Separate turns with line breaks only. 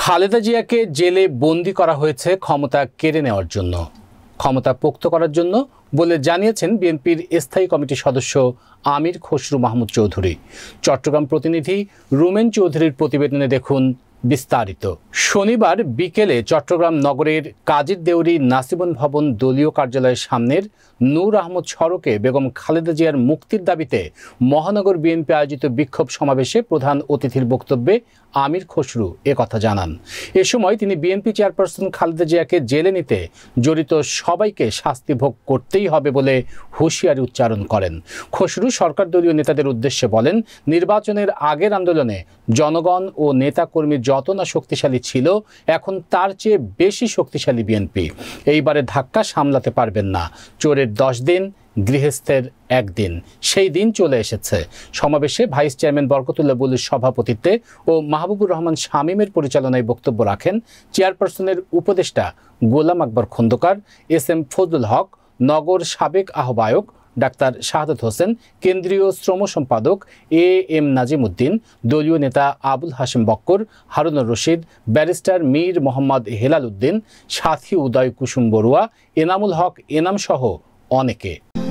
খালেদা জিয়াকে জেলে বন্দী করা হয়েছে ক্ষমতা কেড়ে নেওয়ার জন্য, ক্ষমতা পোক্ত করার জন্য বলে জানিয়েছেন বিএনপির স্থায়ী কমিটির সদস্য আমির খসরু মাহমুদ চৌধুরী। চট্টগ্রাম প্রতিনিধি রুমেন চৌধুরীর প্রতিবেদনে দেখুন বিস্তারিত। শনিবার বিকেলে চট্টগ্রাম নগরের কাজীর দেউরি নাসিবন ভবন দলীয় কার্যালয়ের সামনের নূর আহমদ সড়কে বেগম খালেদা জিয়ার মুক্তির দাবিতে মহানগর বিএনপি আয়োজিত বিক্ষোভ সমাবেশে প্রধান অতিথির বক্তব্যে আমির খসরু একথা জানান। এ সময় তিনি বিএনপি চেয়ারপারসন খালেদা জিয়াকে জেলে নিতে জড়িত সবাইকে শাস্তি ভোগ করতেই হবে বলে হুঁশিয়ারি উচ্চারণ করেন। খসরু সরকার দলীয় নেতাদের উদ্দেশ্যে বলেন, নির্বাচনের আগের আন্দোলনে জনগণ ও নেতাকর্মী যত না শক্তিশালী ছিল, এখন তার চেয়ে বেশি শক্তিশালী বিএনপি। এইবারে ধাক্কা সামলাতে পারবেন না। চোরের 10 দিন, গৃহস্থের 1 দিন, সেই দিন চলে এসেছে। সমাবেশে ভাইস চেয়ারম্যান বরকতুল্লাহ বুলুর সভাপতিত্বে ও মাহবুবুর রহমান শামীমের পরিচালনায় বক্তব্য রাখেন চেয়ারপারসনের উপদেষ্টা গোলাম আকবর খন্দকার, এস.এম. ফজলুল হক, নগর সাবেক আহ্বায়ক ডাক্তার শাহাদাত হোসেন, কেন্দ্রীয় শ্রম সম্পাদক এ.এম. নাজিম উদ্দিন, দলীয় নেতা আবুল হাশেম বক্কর, হারুনুর রশিদ, ব্যারিস্টার মীর মোহাম্মদ হেলাল উদ্দিন, সাথী উদয় কুসুম বড়ুয়া, এনামুল হক এনাম সহ অনেকে।